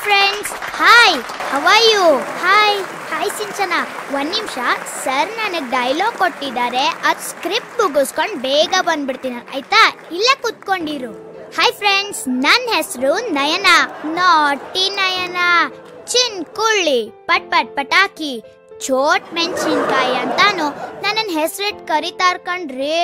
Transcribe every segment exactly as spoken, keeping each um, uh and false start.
Friends, hi, how are you? Hi hi Sinchana. ಒಂದ್ ನಿಮಿಷ, sir ನನಗೆ ಡೈಲಾಗ್ ಕೊಟ್ಟಿದ್ದಾರೆ, ಅದು ಸ್ಕ್ರಿಪ್ಟ್ ಮುಗಿಸ್ಕೊಂಡು ಬೇಗ ಬಂದ್ಬಿಡ್ತೀನಿ ಆಯ್ತಾ? ಇಲ್ಲೇ ಕುತ್ಕೊಂಡಿರು. ಹಾಯ್ ಫ್ರೆಂಡ್ಸ್, ನನ್ನ ಹೆಸರು ನಯನ. ನಾಟಿ ನಯನ. ಚಿನ್ ಕುಳ್ಳಿ, ಪಟ್ ಪಟ್ ಪಟಾಕಿ, ಚೋಟ್ ಮೆಣಸಿನ್ಕಾಯಿ ಅಂತಾನು ನನ್ನ ಹೆಸರಿಟ್ಟು ಕರಿತಾರ್ ಕಣ್ರಿ.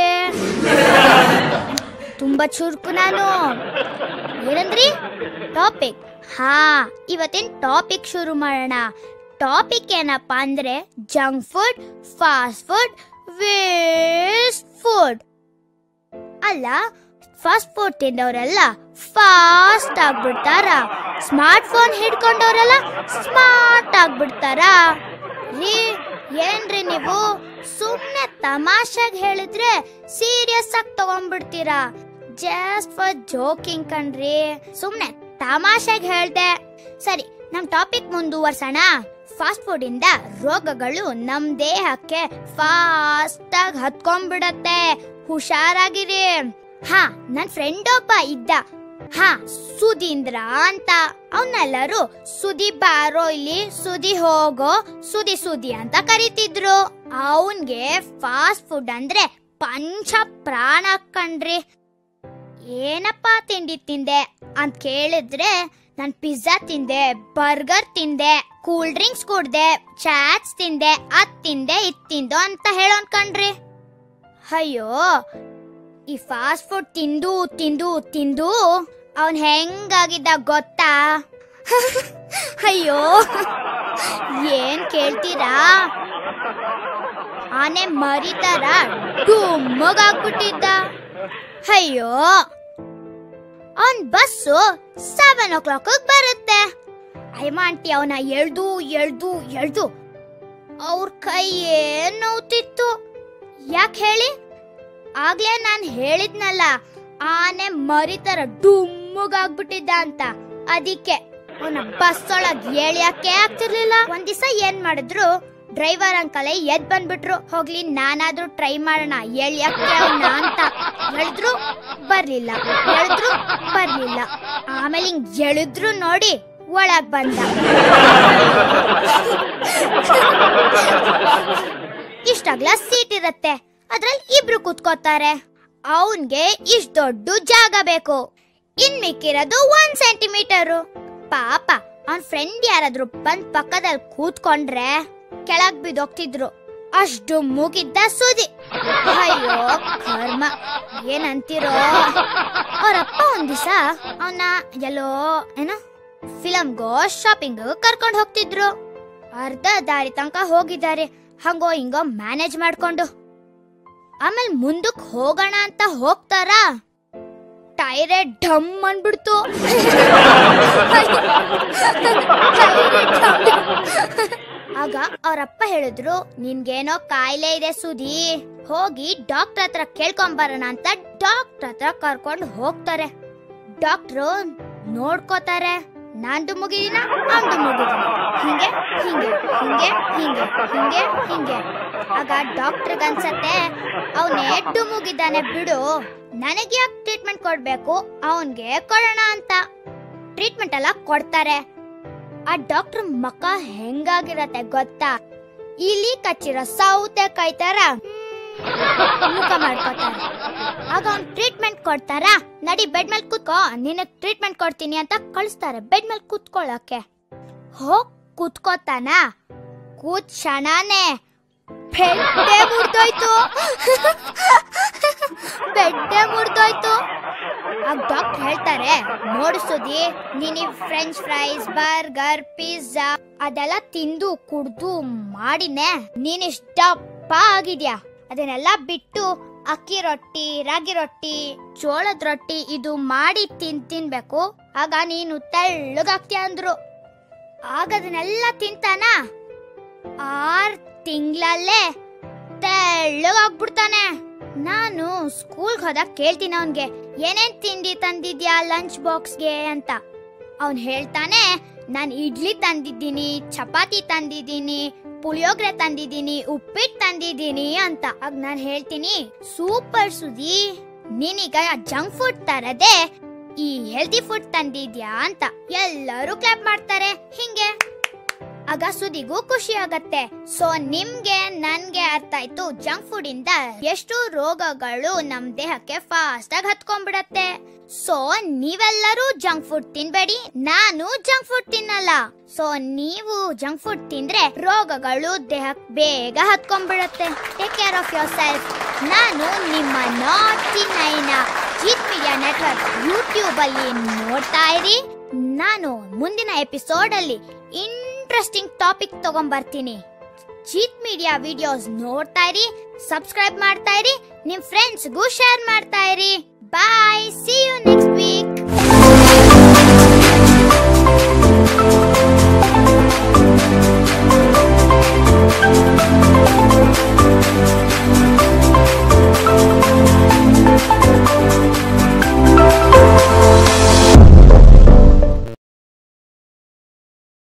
ತುಂಬಾ ಚುರುಕು ನಾನು. ಏನಂದ್ರಿ? ಟಾಪಿಕ್. ಹಾ, ಇವತ್ತಿನ ಟಾಪಿಕ್ ಶುರು ಮಾಡೋಣ. ಟಾಪಿಕ್ ಏನಪ್ಪಾ ಅಂದ್ರೆ junk food, fast food, waste food. ಅಲ್ಲ, ಫಾಸ್ಟ್ ಫುಡ್ ತಿಂದವರೆಲ್ಲ ಫಾಸ್ಟ್ ಆಗ್ಬಿಡ್ತಾರ, ಸ್ಮಾರ್ಟ್ ಫೋನ್ ಹಿಡ್ಕೊಂಡವರೆಲ್ಲ ಸ್ಮಾರ್ಟ್ ಆಗ್ಬಿಡ್ತಾರ. ರೀ, ಏನ್ರಿ ನೀವು ಸುಮ್ನೆ ತಮಾಷೆಗೆ ಹೇಳಿದ್ರೆ ಸೀರಿಯಸ್ ಆಗಿ ತಗೊಂಡ್ಬಿಡ್ತೀರಾ. ಜಸ್ಟ್ ಫಾರ್ ಜೋಕಿಂಗ್ ಕಣ್ರಿ, ಸುಮ್ನೆ ತಮಾಷೆಗೆ ಹೇಳ್ದೆ. ಸರಿ, ನಮ್ ಟಾಪಿಕ್ ಮುಂದುವರ್ಸೋಣ. ಫಾಸ್ಟ್ ಫುಡ್ ಇಂದ ರೋಗಗಳು ನಮ್ ದೇಹಕ್ಕೆ ಫಾಸ್ಟ್ ಆಗಿ ಹತ್ಕೊಂಡ್ಬಿಡತ್ತೆ. ಹುಷಾರಾಗಿರಿ. ಹಾ, ನನ್ ಫ್ರೆಂಡ್ ಒಬ್ಬ ಇದ್ದ. ಹಾ, ಸುಧೀಂದ್ರ ಅಂತ. ಅವನ್ನೆಲ್ಲರೂ ಸುದಿ ಬಾರೋ ಇಲ್ಲಿ, ಸುದಿ ಹೋಗೋ, ಸುದಿ ಸುದಿ ಅಂತ ಕರೀತಿದ್ರು. ಅವನ್ಗೆ ಫಾಸ್ಟ್ ಫುಡ್ ಅಂದ್ರೆ ಪಂಚ ಪ್ರಾಣ ಕಣ್ರಿ. ಏನಪ್ಪಾ ತಿಂಡಿ ತಿಂದೆ ಅಂತ ಕೇಳಿದ್ರೆ, ನಾನ್ ಪಿಜ್ಜಾ ತಿಂದೆ, ಬರ್ಗರ್ ತಿಂದೆ, ಕೂಲ್ ಡ್ರಿಂಕ್ಸ್ ಕುಡ್ದೆ, ಚಾಟ್ಸ್ ತಿಂದೆ, ಅದ್ ತಿಂದೆ, ಇದ್ ತಿಂದು ಅಂತ ಹೇಳೋನ್ ಕಣ್ರಿ. ಅಯ್ಯೋ, ಈ ಫಾಸ್ಟ್ ಫುಡ್ ತಿಂದು ತಿಂದು ತಿಂದು ಅವನ್ ಹೆಂಗಾಗಿದ್ದ ಗೊತ್ತಾ? ಅಯ್ಯೋ, ಏನ್ ಕೇಳ್ತೀರಾ? ಆನೆ ಮರಿತರ ಡುಮ್ಮಗಾಗ್ಬಿಟ್ಟಿದ್ದ. ಅಯ್ಯೋ, ಅವನ್ ಬಸ್ಸು ಸೆವೆನ್ ಓ ಕ್ಲಾಕ್ ಬರುತ್ತೆ. ಅಯ್ಯಮ್ಮ ಆಂಟಿ ಅವನ ಎಳ್ದು ಎಳ್ದು ಎಳ್ದು ಅವ್ರ ಕೈ ಏನ್ ನೋವ್ತಿತ್ತು. ಯಾಕೆ ಹೇಳಿ? ಆಗ್ಲೇ ನಾನ್ ಹೇಳಿದ್ನಲ್ಲ, ಆನೆ ಮರಿತರ ಡುಮ್ಮಗಾಗ್ಬಿಟ್ಟಿದ್ದ ಅಂತ. ಅದಕ್ಕೆ ಅವನ ಬಸ್ ಒಳಗ್ ಎಳಿಯಕ್ಕೆ ಆಗ್ತಿರ್ಲಿಲ್ಲ. ಒಂದ್ ದಿವಸ ಏನ್ ಮಾಡಿದ್ರು, ಡ್ರೈವರ್ ಅಂಕಲ್ ಎದ್ ಬಂದ್ಬಿಟ್ರು. ಹೋಗ್ಲಿ, ನಾನಾದ್ರೂ ಟ್ರೈ ಮಾಡೋಣ ಎಳಿಯಕ್ಕೆ ಅವನ ಅಂತ. ಎಳಿದ್ರು ಬರ್ಲಿಲ್ಲ, ಎಳಿದ್ರು ಬರ್ಲಿಲ್ಲ. ಆಮೇಲೆ ಹಿಂಗ್ ಎಳಿದ್ರು ನೋಡಿ ಒಳಗ್ ಬಂದ. ಇಷ್ಟಾಗ್ಲ ಸೀಟ್ ಇರತ್ತೆ, ಅದ್ರಲ್ಲಿ ಇಬ್ರು ಕೂತ್ಕೋತಾರೆ. ಅವನ್ಗೆ ಇಷ್ಟ ದೊಡ್ಡ ಜಾಗ ಬೇಕು, ಇನ್ ಮಿಕ್ಕಿರೋದು ಒಂದ್ ಸೆಂಟಿಮೀಟರ್. ಪಾಪ ಅವನ್ ಫ್ರೆಂಡ್ ಯಾರಾದ್ರೂ ಬಂದ್ ಪಕ್ಕದಲ್ಲಿ ಕೂತ್ಕೊಂಡ್ರೆ ಕೆಳಗ್ ಬಿದ್ದೋಗ್ತಿದ್ರು. ಅಷ್ಟು ಮುಗಿದ್ದ ಸುದಿ. ಅಯ್ಯೋ ಕರ್ಮ, ಏನಂತೀರೋ? ಅವ್ರಪ್ಪ ಒಂದ್ ದಿವಸ ಅವನ ಎಲ್ಲೋ ಏನೋ ಫಿಲಮ್ಗೋ ಶಾಪಿಂಗ್ ಕರ್ಕೊಂಡ್ ಹೋಗ್ತಿದ್ರು. ಅರ್ಧ ದಾರಿ ತನಕ ಹೋಗಿದ್ದಾರೆ, ಹಂಗೋ ಹಿಂಗೋ ಮ್ಯಾನೇಜ್ ಮಾಡ್ಕೊಂಡು. ಆಮೇಲೆ ಮುಂದಕ್ ಹೋಗೋಣ ಅಂತ ಹೋಗ್ತಾರ, ಟೈರೇ ಢಮ್ ಅನ್ಬಿಡ್ತು. ಆಗ ಅವ್ರಪ್ಪ ಹೇಳಿದ್ರು, ನಿನ್ಗೇನೋ ಕಾಯಿಲೆ ಇದೆ ಸುದಿ, ಹೋಗಿ ಡಾಕ್ಟರ್ ಹತ್ರ ಕೇಳ್ಕೊಂಬರೋಣ ಅಂತ ಡಾಕ್ಟರ್ ಹತ್ರ ಕರ್ಕೊಂಡು ಹೋಗ್ತಾರೆ. ಡಾಕ್ಟ್ರು ನೋಡ್ಕೋತಾರೆ, ನಂದು ಮುಗಿದಿನ ಅಂದು ಮುಗಿದಿನ, ಹಿಂಗೆ ಹಿಂಗೆ ಹಿಂಗೆ ಹಿಂಗೆ ಹಿಂಗೆ ಹಿಂಗೆ. ಆಗ ಡಾಕ್ಟರ್ಗೆ ಅನ್ಸತ್ತೆ, ಅವನೇ ಎಡ್ಡು ಮುಗಿದಾನೆ ಬಿಡು, ನನಗೆ ಯಾಕೆ ಟ್ರೀಟ್ಮೆಂಟ್ ಕೊಡ್ಬೇಕು, ಅವನ್ಗೆ ಕೊಡೋಣ ಅಂತ ಟ್ರೀಟ್ಮೆಂಟ್ ಎಲ್ಲ ಕೊಡ್ತಾರೆ. ಆ ಡಾಕ್ಟರ್ ಮಕ್ಕ ಹೆಂಗಾಗಿರತ್ತೆ ಗೊತ್ತಾ? ಇಲ್ಲಿ ಕಚ್ಚಿರೋ ಸೌತೆ ಕಾಯ್ತಾರ ಮುಖ ಮಾಡ್ಕೋತಾರೆ. ಆಗ ಅವ್ನ್ ಟ್ರೀಟ್ಮೆಂಟ್ ಕೊಡ್ತಾರ, ನಡಿ ಬೆಡ್ ಮೇಲೆ ಕೂತ್ಕೋ, ನಿನಗ್ ಟ್ರೀಟ್ಮೆಂಟ್ ಕೊಡ್ತೀನಿ ಅಂತ ಕಳಿಸ್ತಾರೆ ಬೆಡ್ ಮೇಲೆ ಕೂತ್ಕೊಳ್ಳಕ್ಕೆ. ಹೋಗ್ ಕೂತ್ಕೋತಾನ, ಕೂತ್ ಕ್ಷಣಾನೆ ಬೆಡ್ಡೆ ಮುರ್ದೋಯ್ತು. ಬೆಡ್ಡೆ ಮುರ್ದೋಯ್ತು. ಆಗ ಡಾಕ್ಟರ್ ಹೇಳ್ತಾರೆ, ನೋಡು ಸುದಿ, ನೀನಿ ಫ್ರೆಂಚ್ ಫ್ರೈಸ್, ಬರ್ಗರ್, ಪಿಜ್ಜಾ ಅದೆಲ್ಲ ತಿಂದು ಕುಡ್ದು ಮಾಡಿನೇ ನೀನಿಷ್ಟ ದಪ್ಪ ಆಗಿದ್ಯಾ. ಅದನ್ನೆಲ್ಲ ಬಿಟ್ಟು ಅಕ್ಕಿ ರೊಟ್ಟಿ, ರಾಗಿ ರೊಟ್ಟಿ, ಜೋಳದ ರೊಟ್ಟಿ ಇದು ಮಾಡಿ ತಿನ್ ತಿನ್ಬೇಕು, ಆಗ ನೀನು ತೆಳ್ಳಗಾಗ್ತೀಯ ಅಂದ್ರು. ಆಗ ಅದನ್ನೆಲ್ಲ ತಿಂತಾನ, ಆರ್ ತಿಂಗಳಲ್ಲೇ ತೆಳ್ಳಗಾಗ್ಬಿಡ್ತಾನೆ. ನಾನು ಸ್ಕೂಲ್ಗೆ ಹೋದಾಗ ಕೇಳ್ತೀನಿ ಅವನ್ಗೆ, ಏನೇನ್ ತಿಂಡಿ ತಂದಿದ್ಯಾ ಲಂಚ್ ಬಾಕ್ಸ್ಗೆ ಅಂತ. ಅವನ್ ಹೇಳ್ತಾನೆ, ನಾನ್ ಇಡ್ಲಿ ತಂದಿದ್ದೀನಿ, ಚಪಾತಿ ತಂದಿದ್ದೀನಿ, ಪುಳಿಯೋಗ್ರೆ ತಂದಿದ್ದೀನಿ, ಉಪ್ಪಿಟ್ಟು ತಂದಿದ್ದೀನಿ ಅಂತ. ಆಗ ನಾನ್ ಹೇಳ್ತೀನಿ, ಸೂಪರ್ ಸುದಿ, ನೀನೀಗ ಜಂಕ್ ಫುಡ್ ತರದೆ ಈ ಹೆಲ್ದಿ ಫುಡ್ ತಂದಿದ್ಯಾ ಅಂತ ಎಲ್ಲರೂ ಕ್ಲಾಪ್ ಮಾಡ್ತಾರೆ. ಹಿಂಗೆ ಆಗ ಸುದಿಗೂ ಖುಷಿ ಆಗತ್ತೆ. ಸೊ ನಿಮ್ಗೆ ನನ್ಗೆ ಅರ್ಥ ಆಯ್ತು, ಜಂಕ್ ಫುಡ್ ಇಂದ ಎಷ್ಟು ರೋಗಗಳು ನಮ್ ದೇಹಕ್ಕೆ ಫಾಸ್ಟ್ ಆಗಿ ಹತ್ಕೊಂಡ್ಬಿಡತ್ತೆ. ಸೊ ನೀವೆಲ್ಲರೂ ಜಂಕ್ ಫುಡ್ ತಿನ್ಬೇಡಿ, ನಾನು ಜಂಕ್ ಫುಡ್ ತಿನ್ನಲ್ಲ. ಸೊ ನೀವು ಜಂಕ್ ಫುಡ್ ತಿಂದ್ರೆ ರೋಗಗಳು ದೇಹಕ್ಕೆ ಬೇಗ ಹತ್ಕೊಂಡ್ಬಿಡತ್ತೆ. Take care of yourself. ನಾನು ನಿಮ್ಮ ನಾಟಿ ನೈನ ಜೀತ್ ಮೀಡಿಯಾ ನೆಟ್ವರ್ಕ್ ಯೂಟ್ಯೂಬ್ ಅಲ್ಲಿ ನೋಡ್ತಾ ಇರಿ. ನಾನು ಮುಂದಿನ ಎಪಿಸೋಡ್ ಅಲ್ಲಿ ಇಂಟ್ರೆಸ್ಟಿಂಗ್ ಟಾಪಿಕ್ ತಗೊಂಡ್ ಬರ್ತೀನಿ. ಜೀತ್ ಮೀಡಿಯಾ ವಿಡಿಯೋಸ್ ನೋಡ್ತಾ ಇರಿ, ಸಬ್ಸ್ಕ್ರೈಬ್ ಮಾಡ್ತಾ ಇರಿ, ನಿಮ್ ಫ್ರೆಂಡ್ಸ್ಗೂ ಶೇರ್ ಮಾಡ್ತಾ ಇರಿ. ಬಾಯ್, ಸಿ ಯು ನೆಕ್ಸ್ಟ್